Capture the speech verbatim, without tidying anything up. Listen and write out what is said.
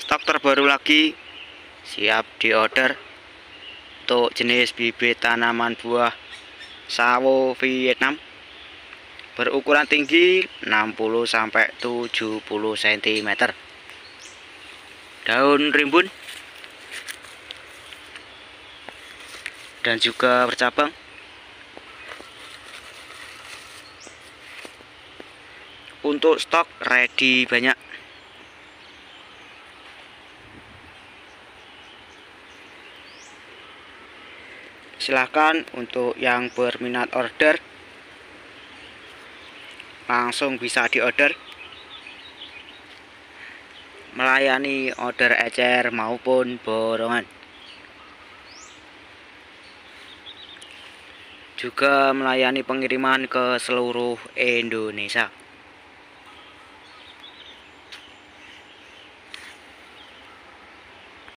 stok terbaru lagi siap diorder untuk jenis bibit tanaman buah sawo Vietnam berukuran tinggi enam puluh sampai tujuh puluh sentimeter, daun rimbun dan juga bercabang. Untuk stok ready banyak. Silahkan untuk yang berminat order langsung bisa diorder, melayani order ecer maupun borongan, juga melayani pengiriman ke seluruh Indonesia.